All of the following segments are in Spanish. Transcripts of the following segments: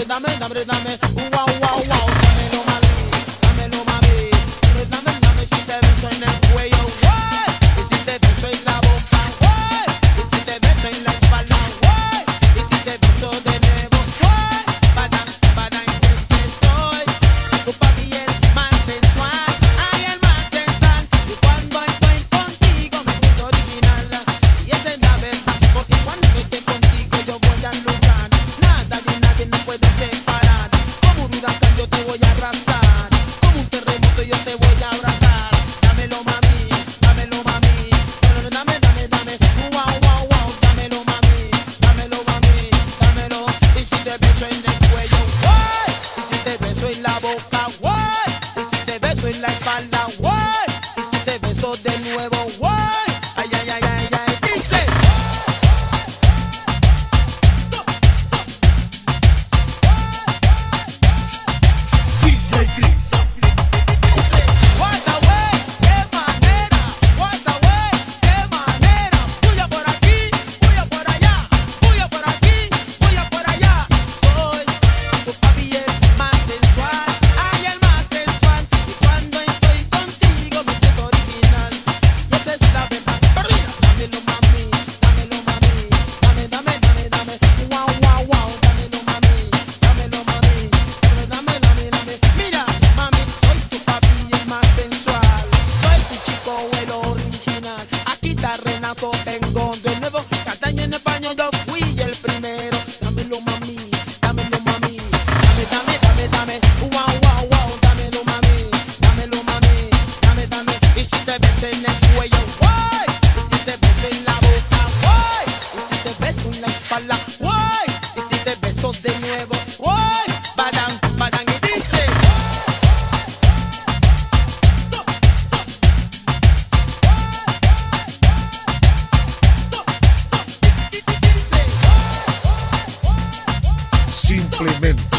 Simplemente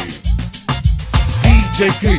DJ Chris.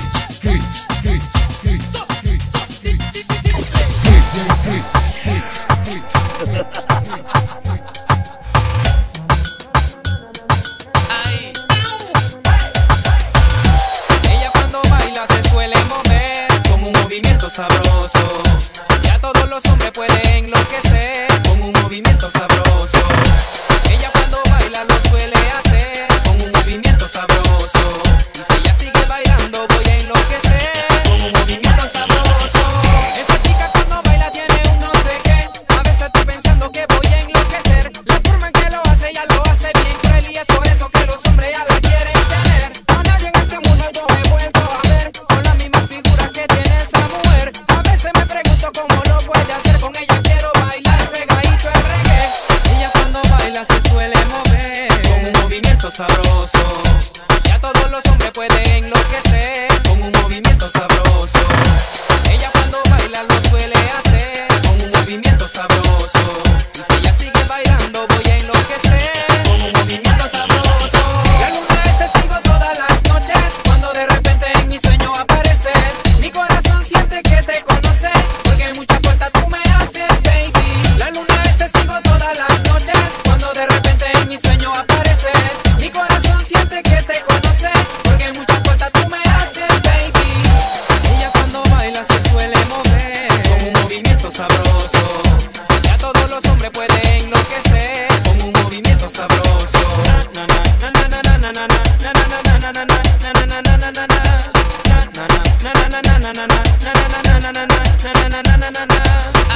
Ella cuando baila se suele mover con un movimiento sabroso. Ya todos los hombres pueden enloquecer con un movimiento sabroso. Ella cuando baila lo suele hacer con un movimiento sabroso. Y si ella sigue bailando voy a enloquecer con un movimiento sabroso. Esa chica cuando baila tiene un no sé qué. A veces estoy pensando que voy a enloquecer. La forma en que lo hace, ella lo hace bien cruel. Y es por eso que los hombres ya la quieren tener. A nadie en este mundo yo he vuelto a ver con la misma figura que tiene esa mujer. A veces me pregunto cómo lo puede hacer. Con ella quiero bailar pegadito el reggae. Ella cuando baila se suele mover con un movimiento sabroso. Ya todos los hombres pueden enloquecer con un movimiento sabroso. Ella cuando baila lo suele hacer con un movimiento sabroso. Y si ella sigue bailando voy a enloquecer con un movimiento sabroso. La luna es testigo todas las noches cuando de repente en mi sueño apareces. Mi corazón siente que te conoce porque mucha falta tú me haces, baby. La luna es testigo todas las noches cuando de repente en mi sueño apareces. Mi corazón siente que te conoce porque mucha falta tú me haces, baby. Ella cuando baila se suele mover con un movimiento sabroso. Ya todos los hombres pueden enloquecer con un movimiento sabroso. Na na na na na na na na na na na na na na na na na.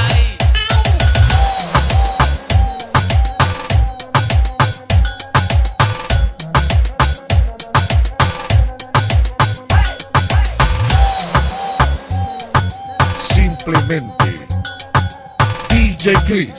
Simplemente DJ Chris.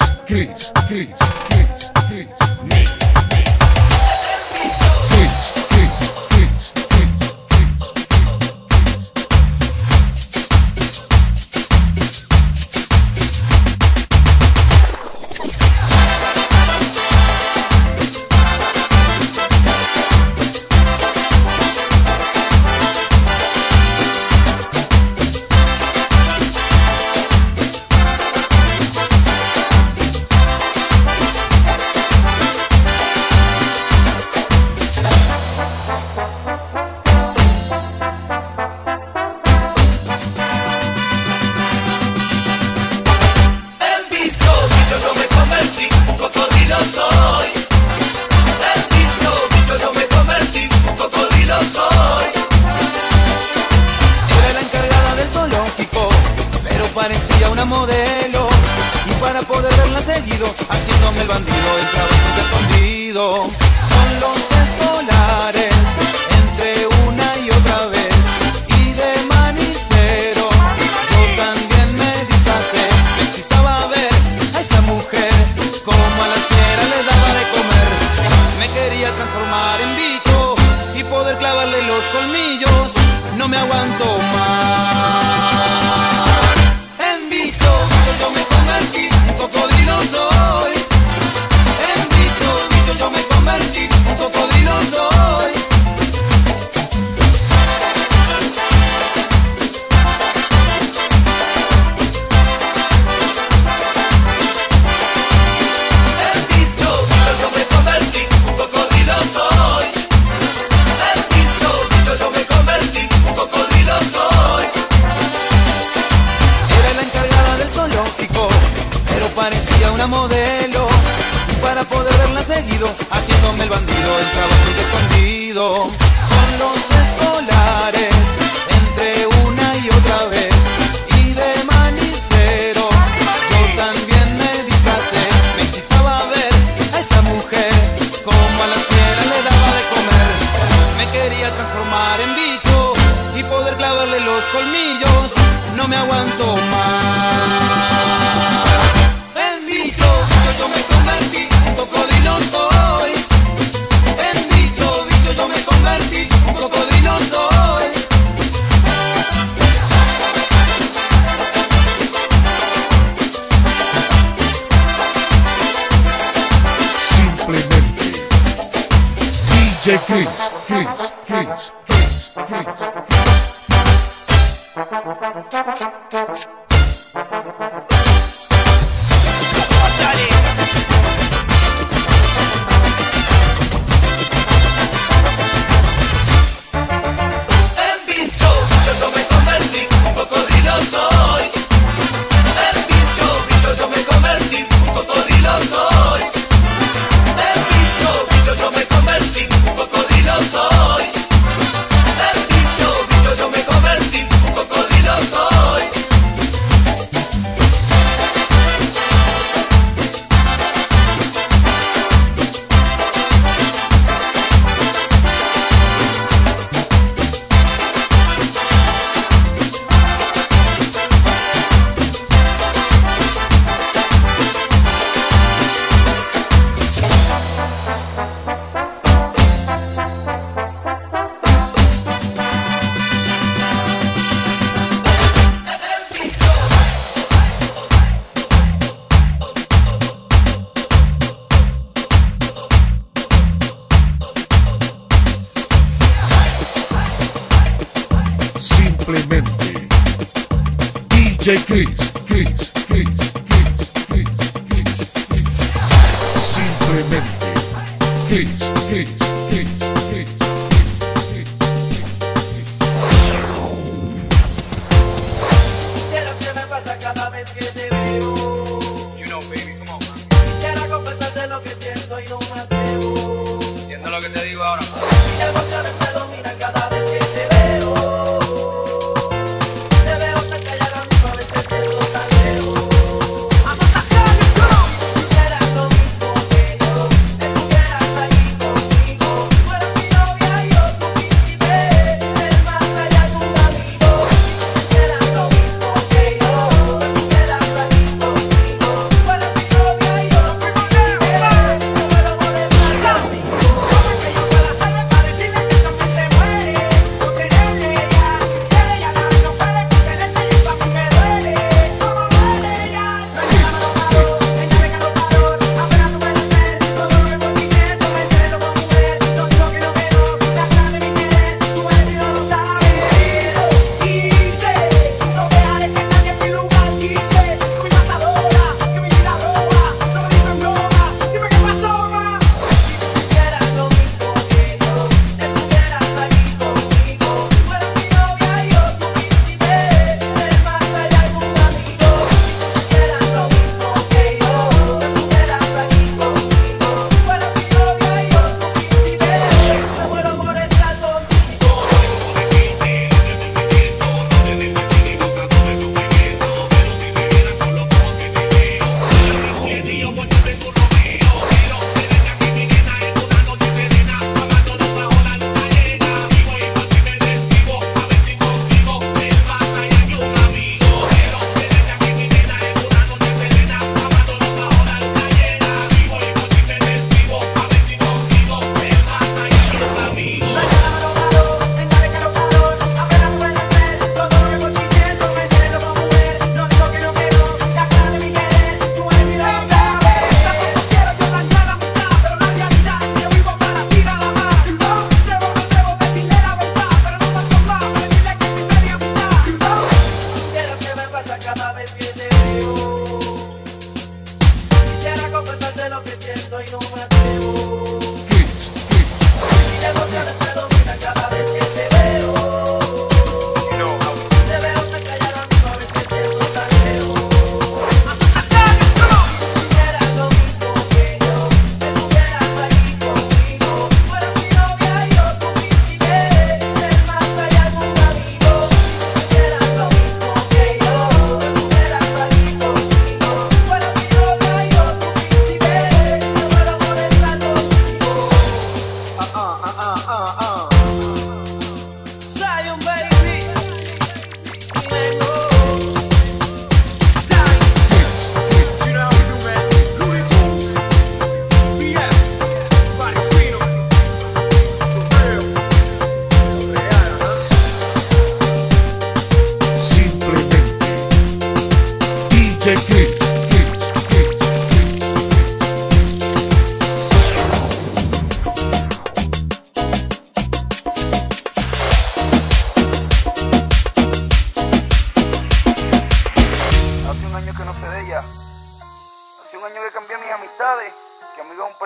colmillos, no me aguanto más. En bicho yo me convertí, un cocodrilo soy. En bicho yo me convertí, un cocodrilo soy. Parecía una modelo para poder verla seguido, haciéndome el bandido, entraba siempre escondido. Con los escolares entré una y otra vez, y de manicero yo también me disfracé. Me excitaba ver a esa mujer como a las fieras le daba de comer. Me quería transformar en bicho y poder clavarle los colmillos, no me aguanto más. Yo me convertí, un cocodrilo soy. En bicho yo me convertí, un cocodrilo soy. Simplemente DJ Chris, Chris, Chris, Chris, Chris, Simplemente DJ Chris, Chris, Chris, Chris, Chris, Chris, Chris. Simplemente Chris, Chris, Chris, Chris, Chris, Chris. Quisiera que me pasa cada vez que te veo. You know, baby, come on, man. Quisiera confesarte lo que siento y no me atrevo. ¿Entiendes lo que te digo ahora? Mis emociones me dominan cada vez que te veo. Te veo cerca y ahora mismo a veces siento tan lejos. Quisieras lo mismo que yo, que estuvieras ahí conmigo.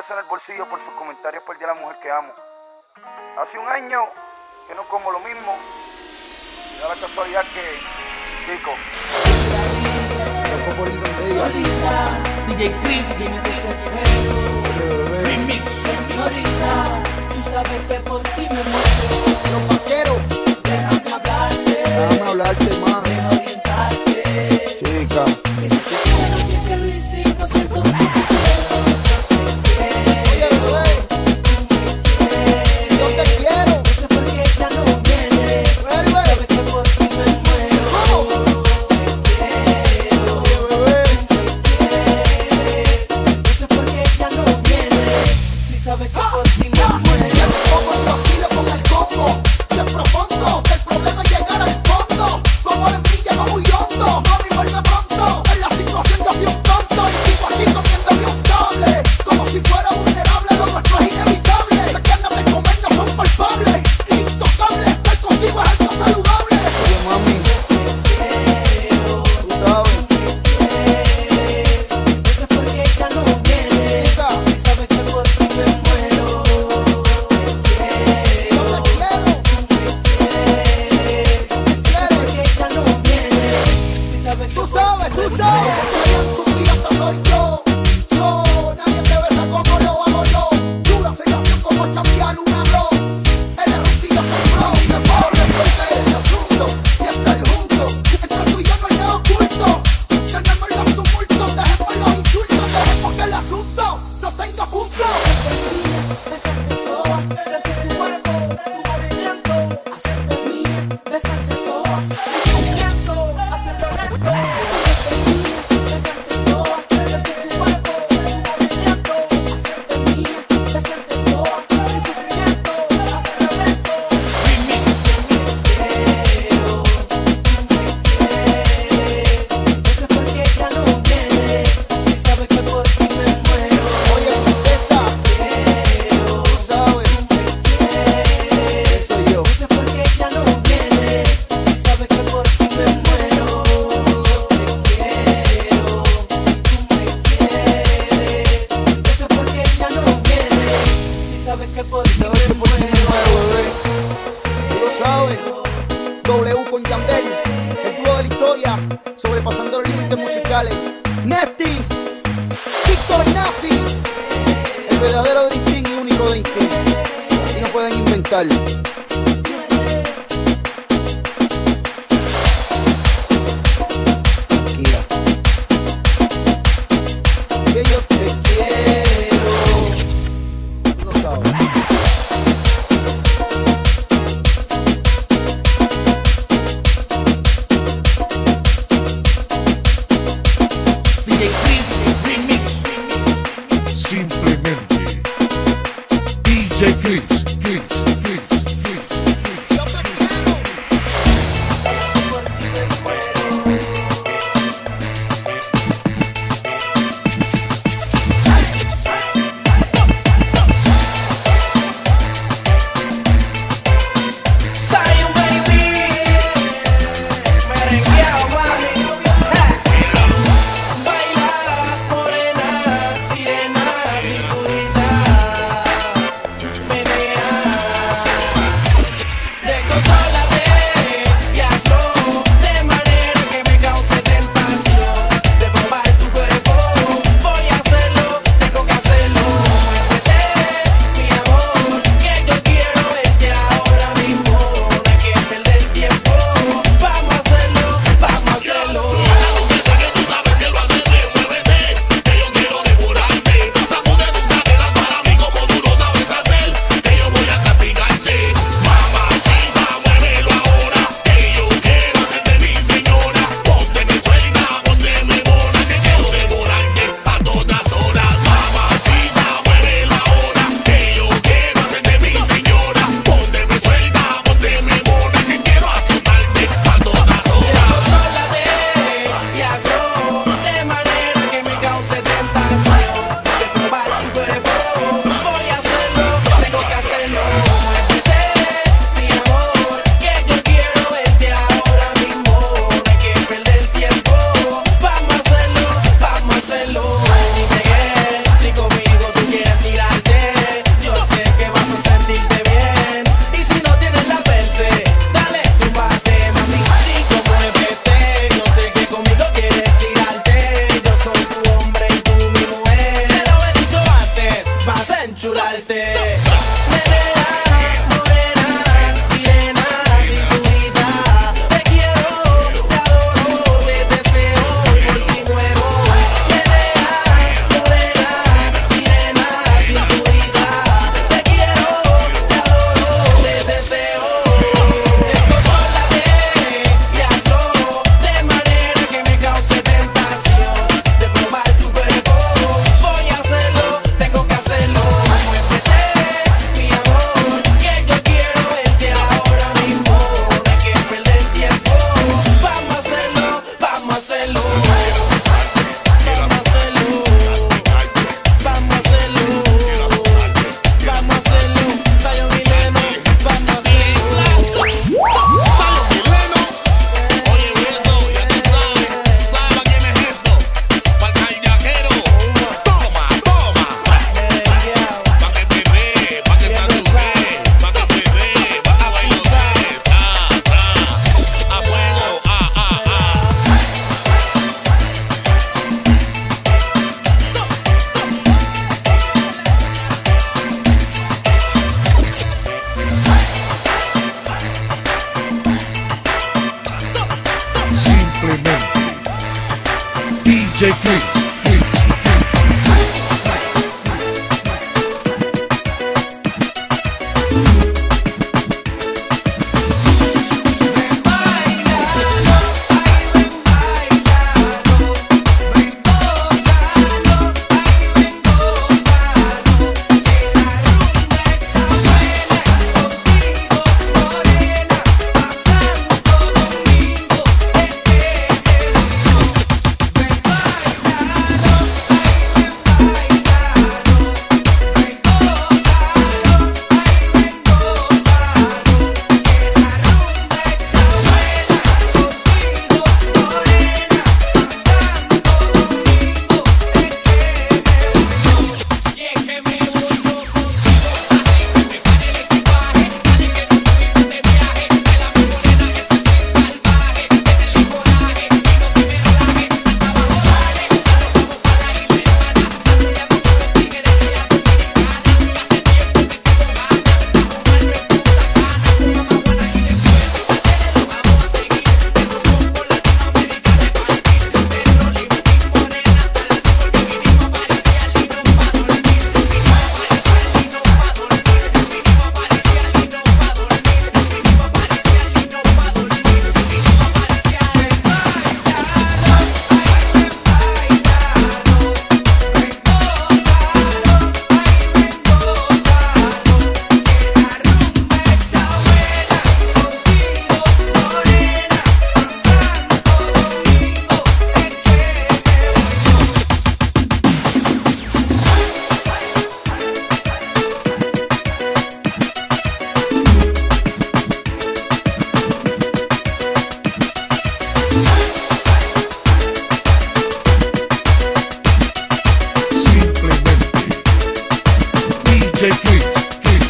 pesos en el bolsillo por sus comentarios por el día de la mujer que amo. Hace un año que no como lo mismo. Y da la casualidad que, chico, Solita, DJ Chris, dime de ese pelo. Remix. Señorita, tú sabes que por ti me muero. Los vaqueros, Déjame hablarte, déjame hablarte más. déjame orientarte. Chica, Que si te quiero, bien que lo hicimos, siento que oye bebé, yo te quiero. no sé por qué ya no viene. Vuelve. Sabes que por ti me muero. Oye bebé, No sé por qué ya no viene. Si sabes que por ti me muero. como el vacilo con el combo. De profundo, el problema es llegar al fondo. Como en brilla, va muy hondo. Mami, vuelve pronto. En la situación yo fui un tonto. Y sigo aquí comiéndome un cable. Como si fuera vulnerable, lo nuestro es inevitable. Las ganas de comer no son palpables. Intocable, estar contigo es algo saludable. Oye mami, tú sabes. No sé por qué ya no viene. Chica, Si sabes que por ti me muero. yo te quiero. Porque ya no viene. Si sabes que Tú sabes, tú sabes. Tu cliente soy yo. Nadie te besa como lo hago yo. Dura sensación como champion un arroz. El arrustillo soy pro. Y de por resolver el asunto. Y estar juntos. Entre tú y yo no hay nada oculto. Tenemos los tumultos. Dejemos los insultos. Dejemos que el asunto no tenga punto. besarte toda, besarte tu cuerpo, tu movimiento, hacerte mía, besarte toda, tu movimiento, hacerlo lento, hacerte mía, besarte toda, besarte tu cuerpo, tu movimiento, hacerte mía, besarte toda, tu sufrimiento, hacerlo lento. No sé por qué ya no viene, si sabes que por ti me muero. Oye, princesa. Tú sabes. Soy yo. No sé por qué ya no viene, si sabes que por ti me muero. Yo te quiero, tú me quieres. No sé por qué ya no viene, si sabes que por ti Sabes que me por ti me muero. muero, bebé. Tú lo sabes. W con Yandel, el dúo de la historia, sobrepasando los límites musicales. Nefty, Víctor Nazi, el verdadero Dream Team y único Dream Team. Aquí no pueden inventar. Tranquila. Que yo te quiero. Tú lo sabes. DJ Chris, Remix. Simplemente DJ Chris. DJ Chris, Chris. DJ Chris, Chris,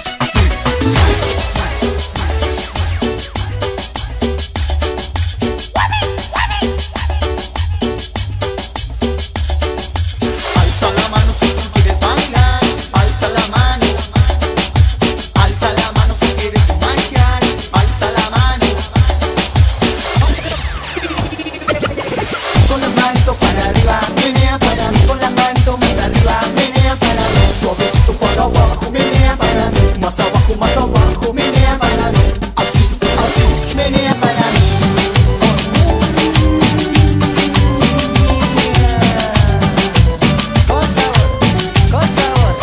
Alza la mano si tú quieres bailar, alza la mano. Alza la mano si quieres marchar, alza la mano. Con las manos para arriba, menea para mí. Con las manos más arriba, menea para mí. Suavecito para abajo, menea para mí. Más abajo, menea para mí. Así, así, menea para mí. Con sabor, con sabor.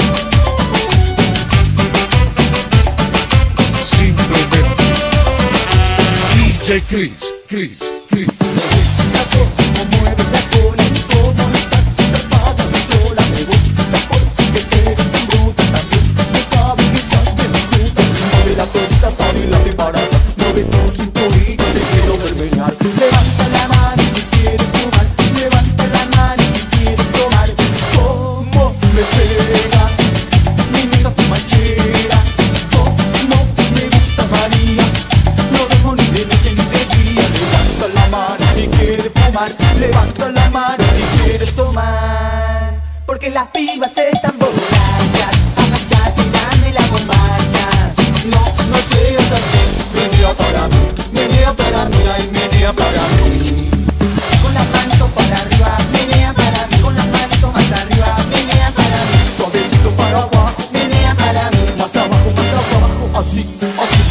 simplemente. DJ Chris, Chris, Chris. Como mueves la cola y cómo estás zarpada mi cola. Me gusta porque eres tan bruta también. Me cabe que seas bien astuta. Mueve la colita para adelante para atrás. Mueve tu cinturita, te quiero ver menear. Levanta la mano si quieres tomar. Levanta la mano si quieres tomar. Cómo me pega mi negra tu manchera. Cómo me gusta María. No dejo ni de noche ni de día. Levanta la mano si quieres tomar. Levanta la mano si quieres tomar. Porque las pibas están borrachas. Agachate y dame la bombacha. No, no seas así. Menea para mí, ay, menea para mí. Con las manos para arriba, menea para mí. Con las manos más arriba, menea para mí. Suavecito para abajo, menea para mí. Más abajo, así, así.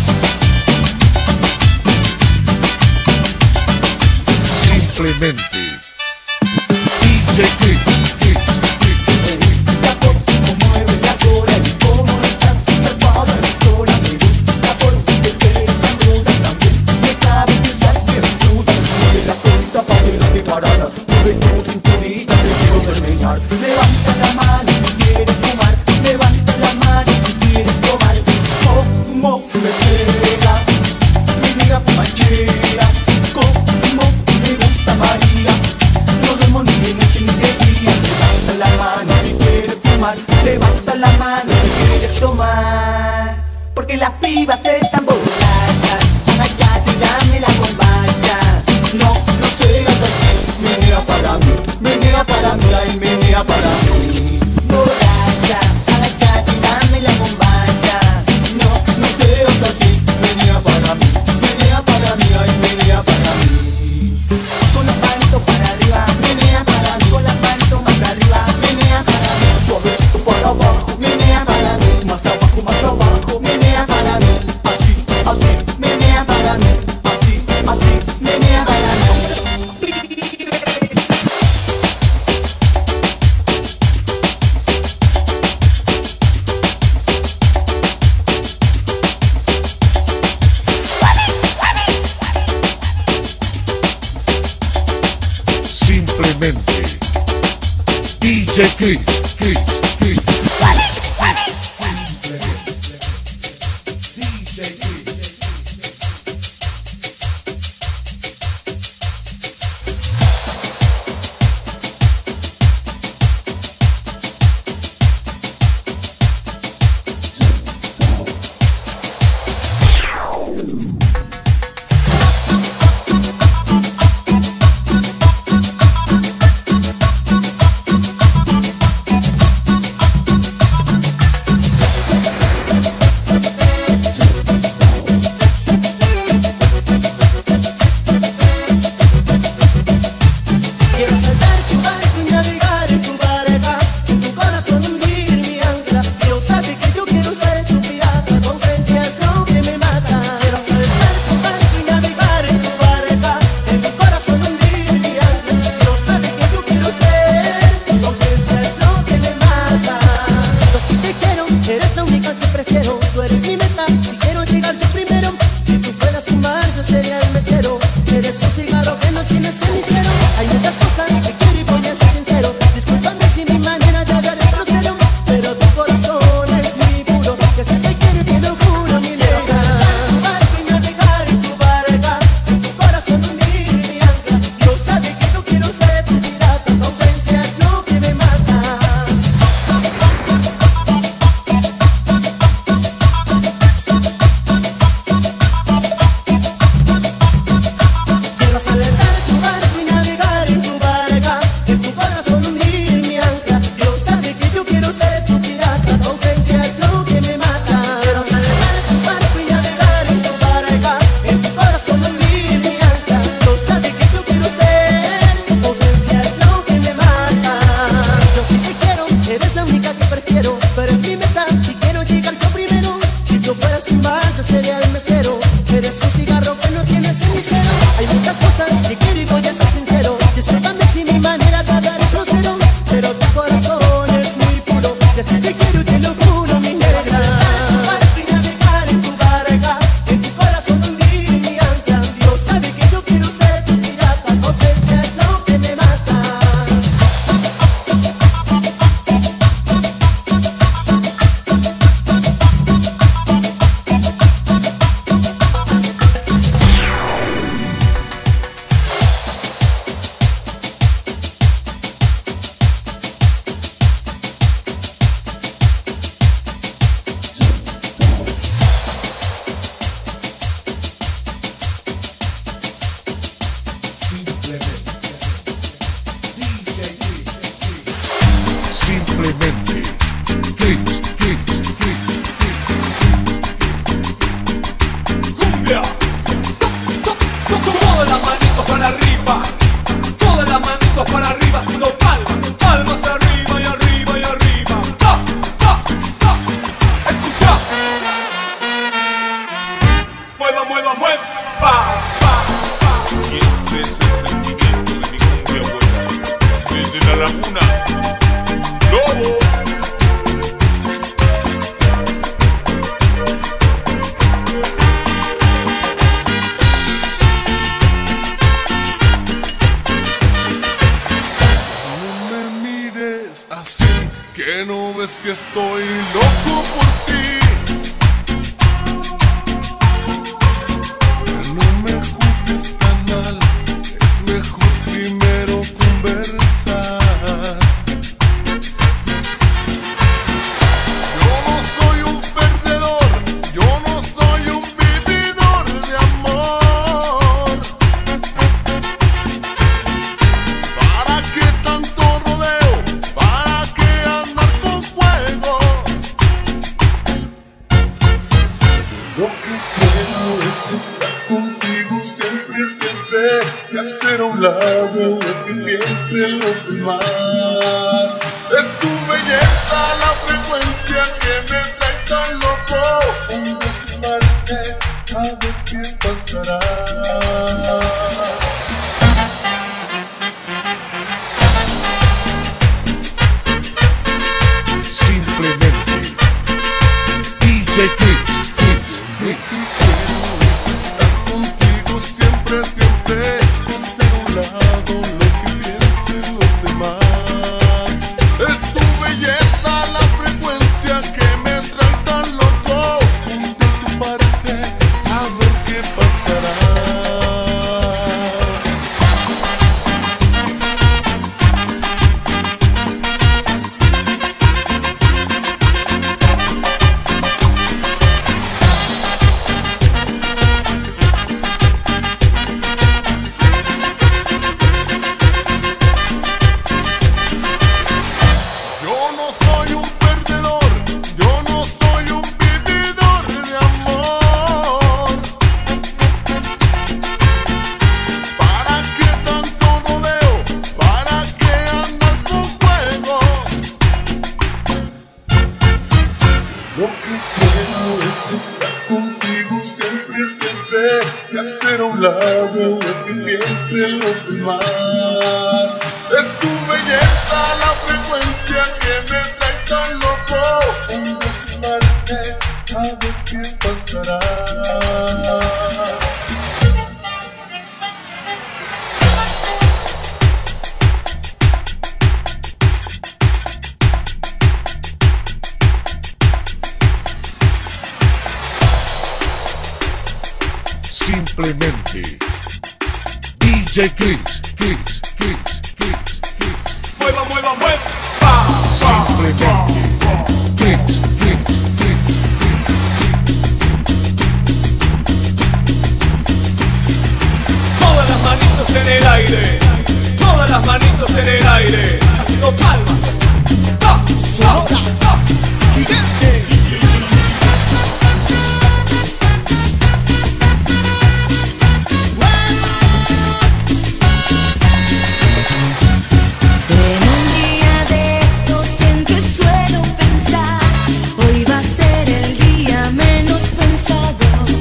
Simplemente. DJ Chris, Chris, Chris. La cómo mueve la cola y cómo estás zarpada mi cola. Me gusta porque eres tan bruta también. Me cabe que seas bien astuta. Mueve la colita para adelante para atrás. Mueve tu cinturita, te quiero ver menear. Levanta la mano si quieres tomar. Levanta la mano si quieres tomar. Cómo me pega mi negra manchera. Cómo me gusta María. No duermo ni de noche ni de día. Levanta la mano si quieres tomar. Levanta la mano si quieres tomar. Porque las pibas están borrachas. Agachate y dame la bombacha. No, no seas así. Menea para mí, ay, menea para mí. Borracha, agachate y dame la bombacha. No, no seas así. Menea para mí, ay, Simplemente DJ Chris, Chris, Chris. DJ Chris. Quiero saltar tu barco y navegar en tu barca, en tu corazón hundir mi ancla. Dios sabe que yo quiero ser tu pirata, tu ausencia es lo que me mata. Quiero saltar tu barco y navegar en tu barca, en tu corazón hundir mi ancla. Dios sabe que yo quiero ser, tu ausencia es lo que me mata. Yo sí te quiero, eres la única que prefiero, tú eres mi meta y quiero llegarte primero. Si tú fueras un mar, yo sería el mesero. Eres un cigarro que no tiene cenicero. Hay muchas cosas que quiero y voy a ser sincero. Discúlpame si mi manera de hablar es grosero, pero tu corazón es muy puro. Que si te quiero y te lo juro, mi nena. Tu barco y navegar en tu barca, en tu corazón hundir mi ancla. Dios sabe que yo quiero ser tu pirata, tu ausencia es lo que me mata. Quiero acelerar tu barco y navegar en tu barca, en tu corazón hundir mi ancla. Dios sabe que yo quiero ser tu pirata, tu ausencia es lo que me mata. Quiero acelerar tu barco y navegar en tu barca, en tu corazón hundir mi ancla. Dios sabe que yo quiero ser, tu ausencia es lo que me mata. Yo sí te quiero, eres la única que prefiero, tú eres mi meta y quiero llegar yo primero. Si tú fueras un bar, yo sería el mesero. Eres un cigarro que no tiene cenicero. Hay muchas cosas que quiero y voy a ser sincero. Discúlpame si mi manera de hablar es grosero, pero tu corazón es muy puro. Que si te quiero y te lo juro, mi nena. Tu barco y navegar en tu barca, en tu corazón hundir mi ancla. Dios sabe que yo quiero ser tu pirata, tu ausencia es lo que me mata. Simplemente Chris, Chris, Chris, Chris. Cumbia. Todas las manitos para arriba, todas las manitos para arriba, sino palmas, palmas arriba y arriba y arriba. ¡Ta, ta, ta! Escucha. Mueva, mueva, mueva. Pa, pa, pa. Y este es el sentimiento de mi cumbia buena. Desde la laguna, Lobo. No me mires así, que no ves que estoy loco por ti. No me juzgues tan mal, es mejor primero conversar. Yo no soy un perdedor, yo no soy un vividor de amor. ¿Para qué tanto rodeo? ¿Para qué andar con juegos? Lo que quiero es estar contigo siempre, siempre, y hacer a un lado lo que piensen los demás. Es tu belleza la frecuencia que me trae tan loco. Un desmarte, a ver qué pasará. Simplemente DJ Chris, Chris, Chris. Es estar contigo siempre, siempre, hacer a un lado lo que piensen los siempre que hacer a un lado de que piensen los demás. Es tu belleza la frecuencia que me trae tan loco. Cuando te marche, a ver qué pasará. Simplemente DJ Chris. Mueva, mueva, mueva. Pa, pa, Simplemente Chris. Todas las manitos en el aire. Todas las manitos en el aire. Haciendo palmas. Ta, ta, ta. En un día de estos en que suelo pensar, hoy va a ser el día menos pensado.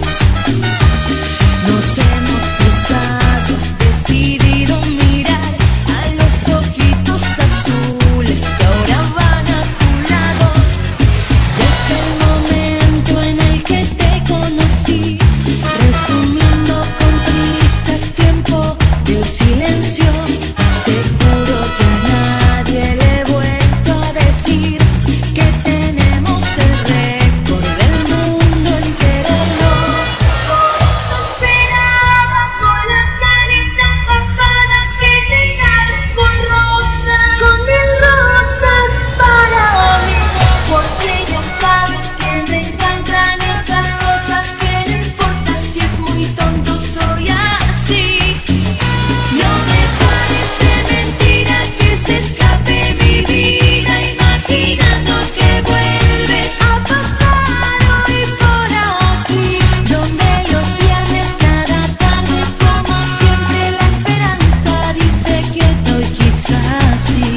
Nos hemos cruzado, has decidido mirar a los ojitos azules que ahora van a tu lado. Desde el momento en el que te conocí, resumiendo con prisa es tiempo del silencio. Te juro que a nadie le he vuelto a decir que tenemos el récord del mundo en querernos. Por eso esperaba con las caritas pasadas que llenaras con rosas, con mil rosas para mí. Porque ya sabes que me encantan esas cosas que no importa si es muy tonto, soy así. No me parece mentira que se escape mi vida imaginando que vuelves a pasar hoy por aquí, donde los viernes cada tarde como siempre la esperanza dice que hoy quizás sí.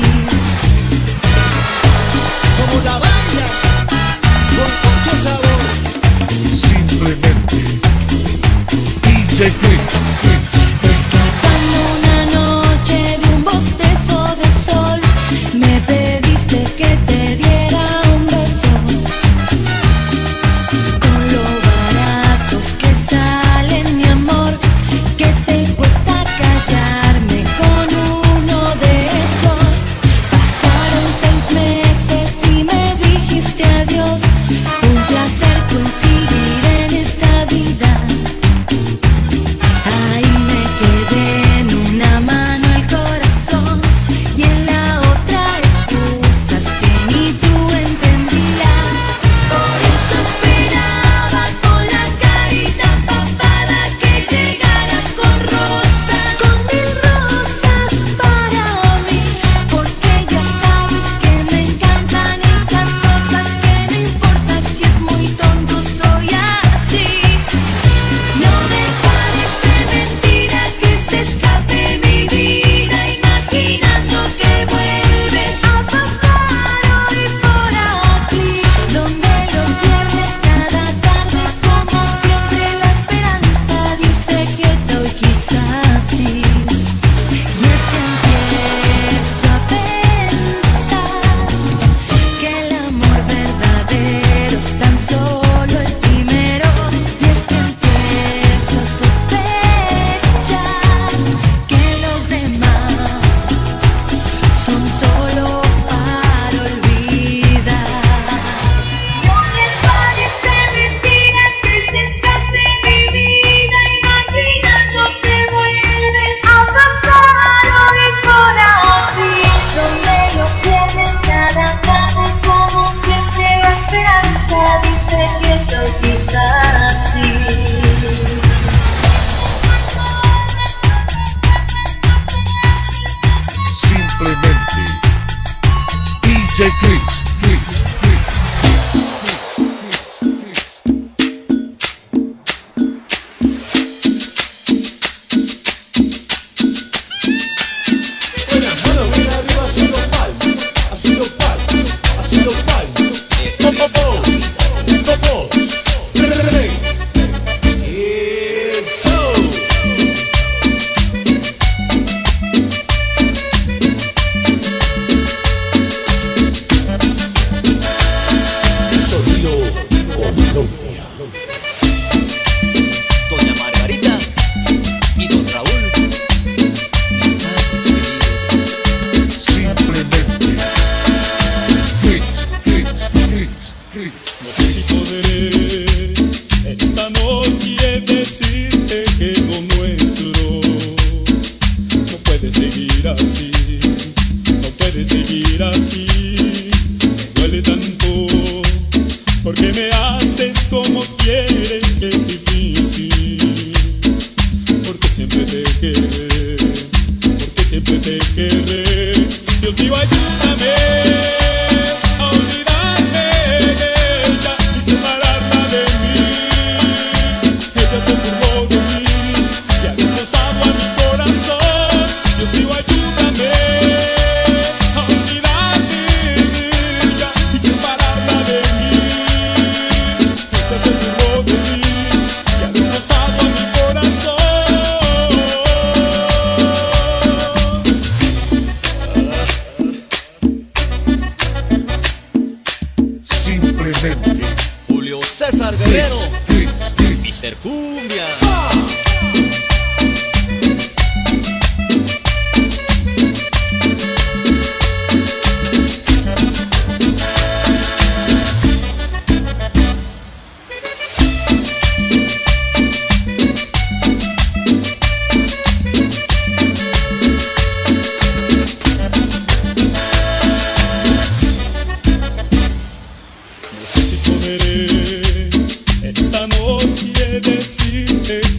Como la baila, con mucho sabor. Simplemente DJ Chris. Escapando una noche de un bostezo de sol, me pediste que te diera un beso. Con lo baratos que salen, mi amor, que te cuesta callarme con uno de esos. Pasaron 6 meses y me dijiste adiós. Un placer coincidir en esta vida.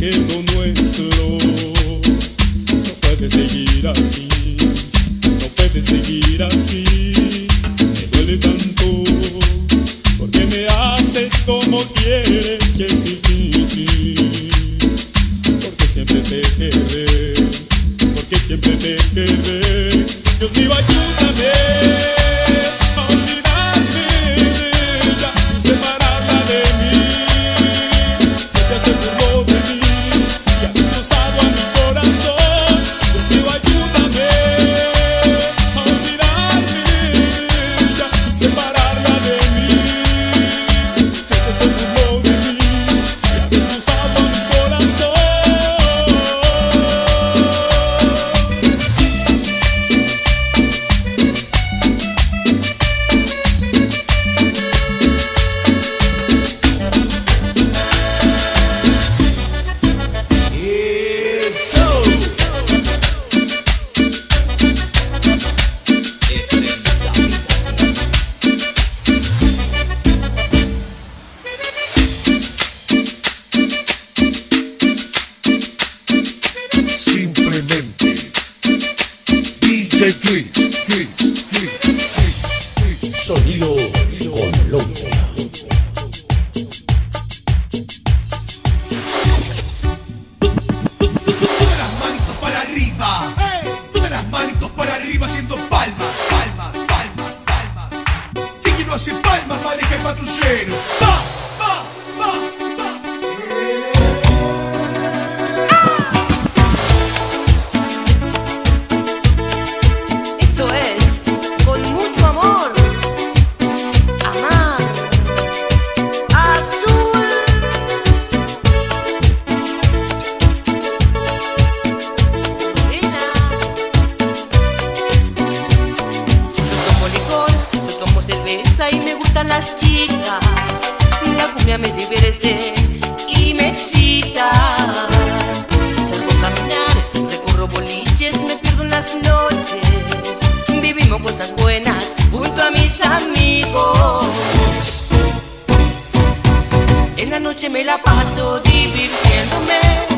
que lo nuestro no puede seguir así, no puede seguir así. Me duele tanto porque me haces como quieres, que es difícil. Porque siempre te querré, porque siempre te querré. Dios mío, ayúdame a olvidarme de ella y separarla de mí. Ella se burló de mí y ha destrozado a mi corazón. Dios mío, ayúdame a olvidarme de ella y separarla de mí. Ella se burló de mí y ha destrozado a mi corazón. Simplemente DJ Chris, Chris, Chris, Chris, Chris. Sonido Colombia. Todas las manitos para arriba, todas las manitos para arriba haciendo palmas, palmas, palmas, palmas. ¿Quién no hace palmas? Maneja el patrullero. ¡Va, va, va, va! Esto es con mucho amor. Amar. Azul. Morena. Yo tomo licor, yo tomo cerveza y me gustan las chicas. La cumbia me divierte y me excita. Salgo a caminar, recorro boliches, me pierdo en las noches. Vivimos cosas buenas junto a mis amigos. En la noche me la paso divirtiéndome.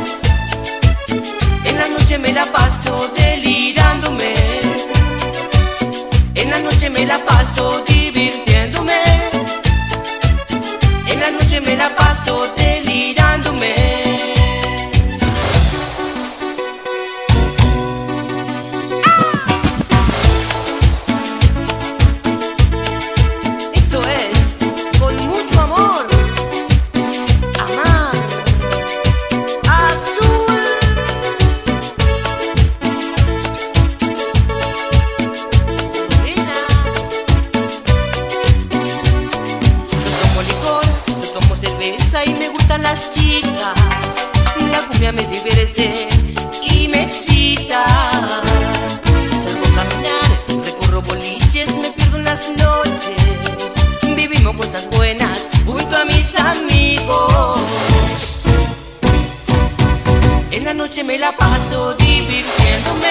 En la noche me la paso delirándome. En la noche me la paso divirtiéndome. En la noche me la paso delirándome. Esto es con mucho amor. Amar. Azul. Morena. Yo tomo licor, yo tomo cerveza y me gustan las chicas. La cumbia me divierte y me excita. Salgo a caminar, recorro boliches, me pierdo en las noches. Vivimos cosas buenas junto a mis amigos. En la noche me la paso divirtiéndome.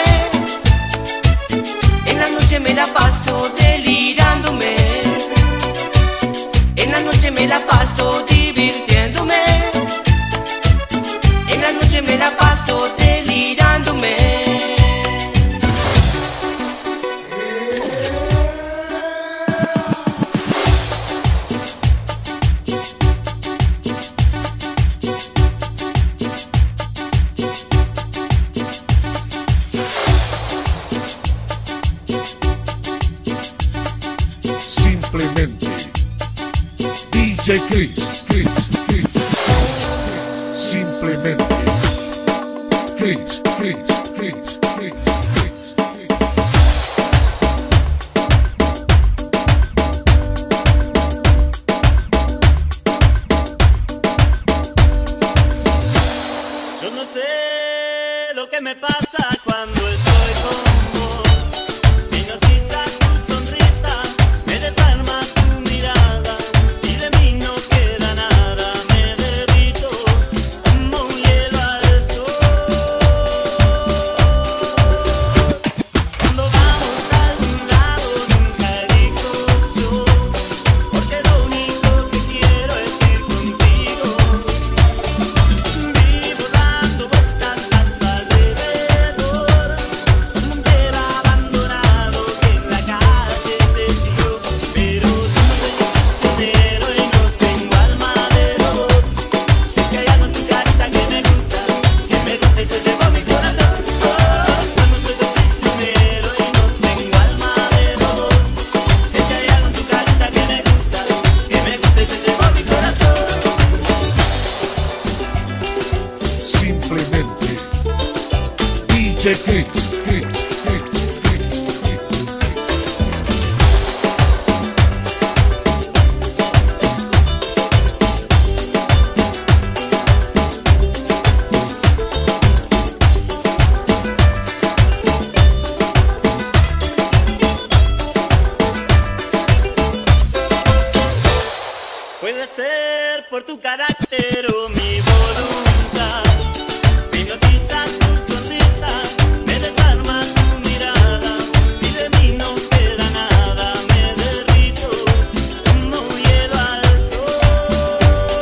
En la noche me la paso delirándome. En la noche me la paso divirtiéndome. En la noche me la paso delirándome. Simplemente DJ Chris, Chris, Chris. Simplemente Chris, Chris, Chris, Chris, Chris, Chris. Yo no sé lo que me pasa cuando estoy con vos. Me hipnotiza tu sonrisa, me desarma tu mirada y de mí no queda nada. Me derrito como un hielo al sol. Cuando vamos a algún lado nunca elijo yo, porque lo único que quiero es ir contigo. Vivo la Simplemente DJ Chris. Puede ser por tu carácter o mi voluntad. Me hipnotiza tu sonrisa, me desarma tu mirada y de mí no queda nada. Me derrito como hielo al sol.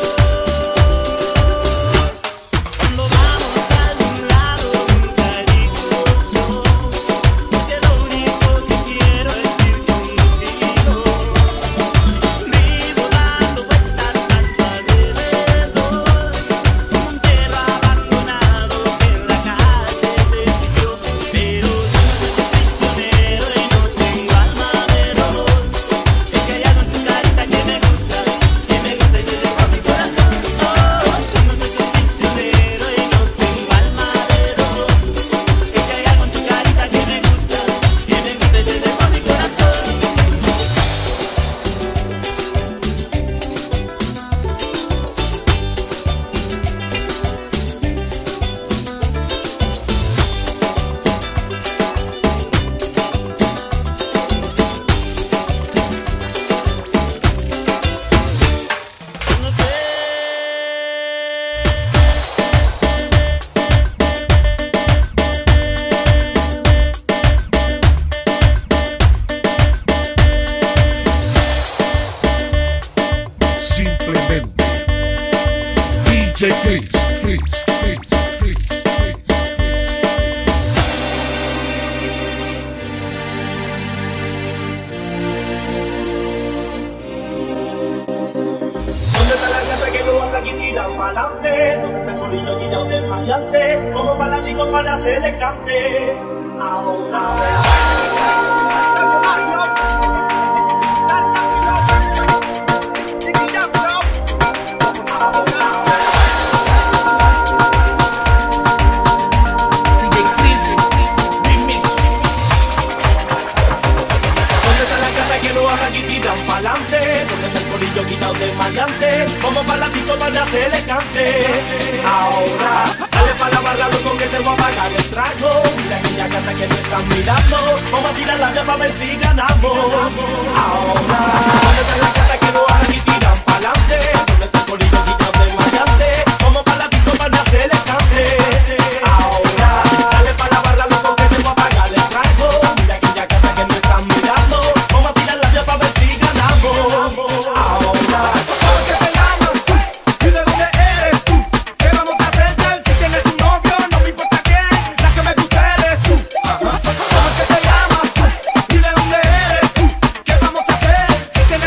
Cuando vamos a algún lado nunca digo yo, porque lo único que quiero es ir contigo. Vivo dando vueltas a tu alrededor, como un perro abandonado que en la calle decidió. Pero yo no soy prisionero y no tengo alma de robot. Es que hay algo en tu carita que me gusta y se lleva mi corazón. Oh, yo no soy prisionero y no tengo alma de robot. Es que hay algo en tu carita que me gusta y se lleva mi corazón. No sé. Simplemente DJ Chris. ¿Dónde está la casa que no anda aquí tiran pa'lante? ¿Dónde está el corillo tirado de maleante? Como para la digo para se le cante. ¿Dónde está la casa que no anda aquí tiran pa'lante? ¿Dónde está el corillo quitado de maleante? Como para la pico para se le cante. Ahora, dale pa' la barra, loco, que te voy a pagar el trago. Mira aquella casa que me están mirando. Vamos a tirar la vía para ver si ganamos. Ahora, ¿dónde está la casa que no anda aquí tiran pa'lante? ¿Dónde está el corillo quitado de maleante? Como para la pico para se le cante. Ahora, dale pa' la barra, loco, que te voy a pagar el trago. Mira aquella casa que me están mirando. Vamos a tirar la vía para ver si ganamos. Ahora, ¿cómo es que te llamas? ¿Y de dónde eres tú? ¿Qué vamos a hacer de él? Si tienes un novio, no me importa quién. La que me gusta eres tú. ¿Cómo es que te llamas? ¿Y de dónde eres tú? ¿Qué vamos a hacer? Si tienes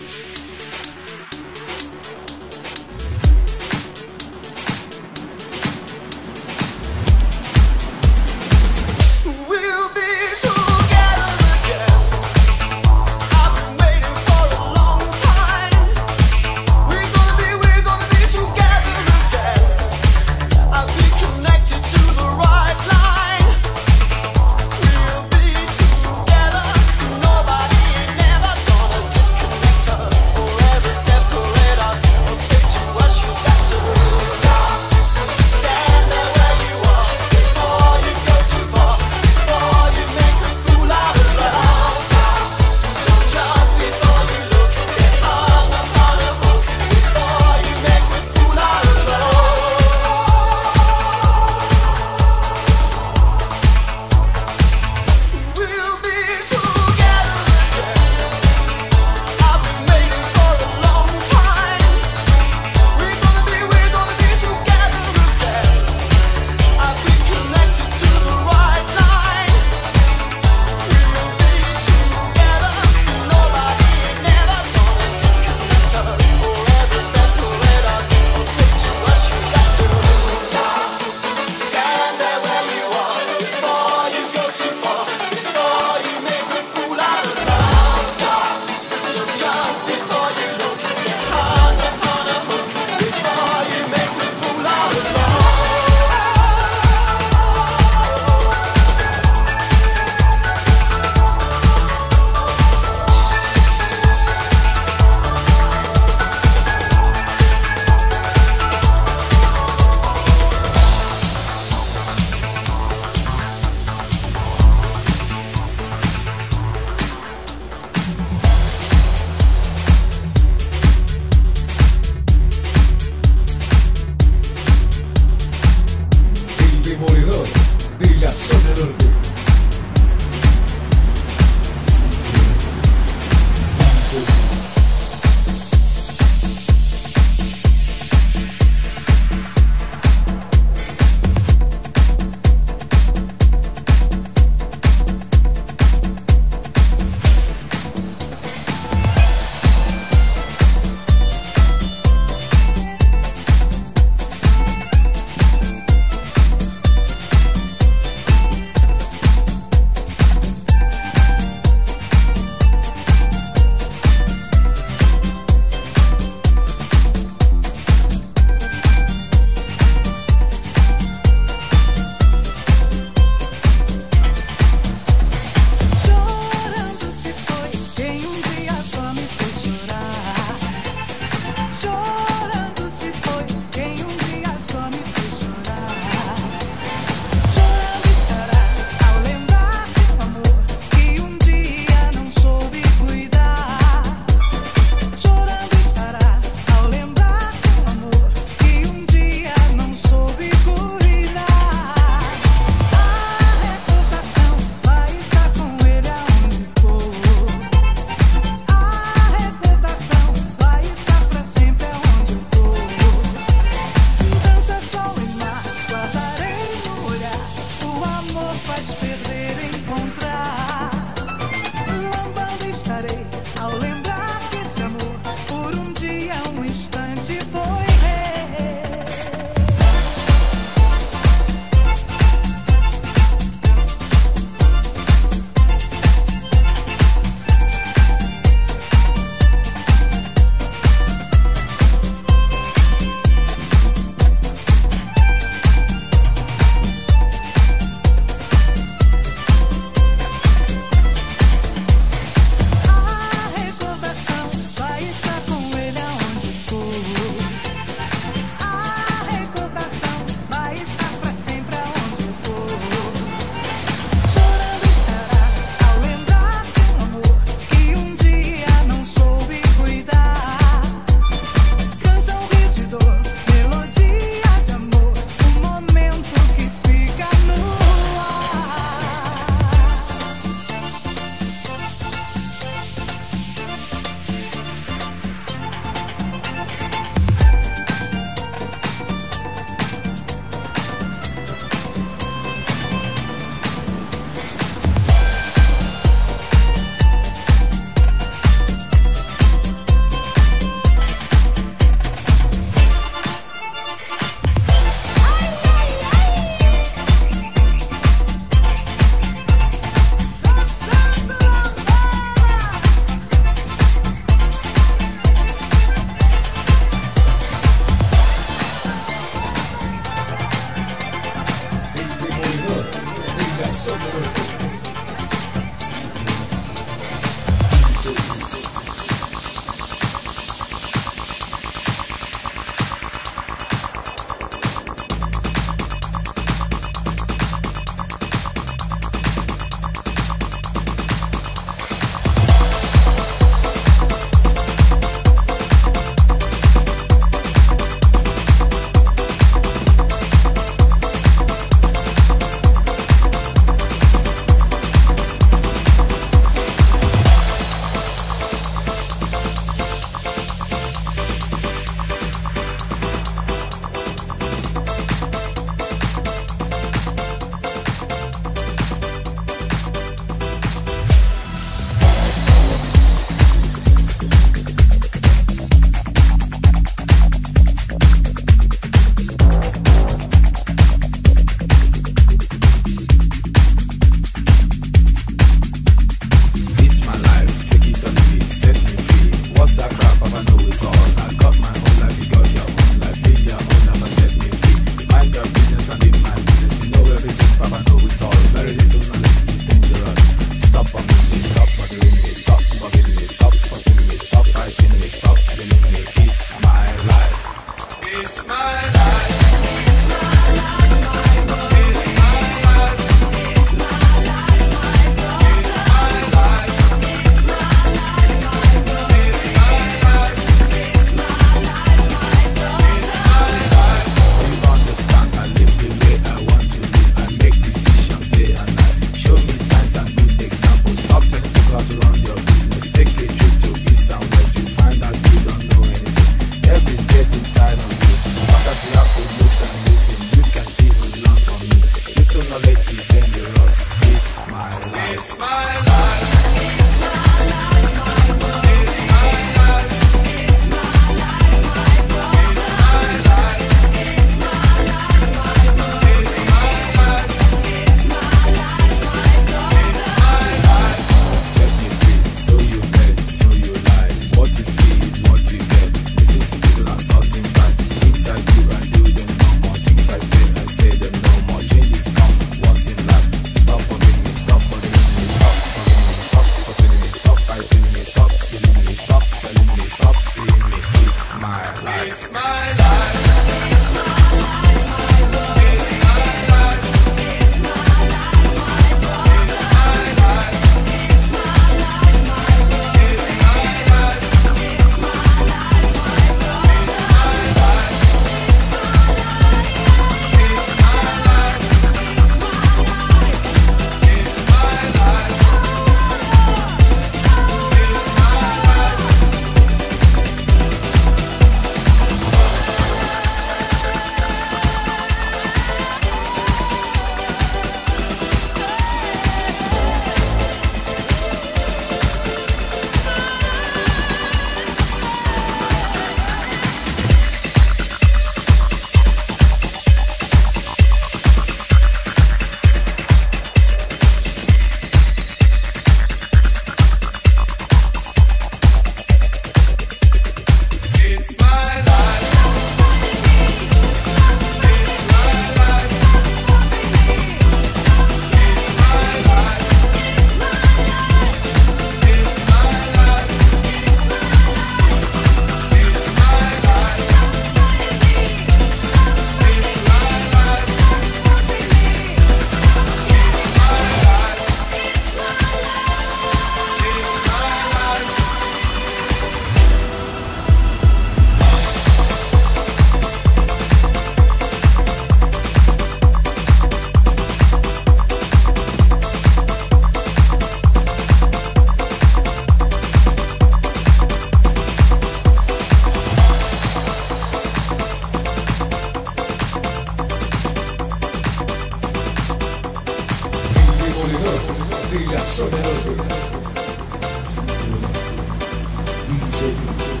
Manila sonero. DJ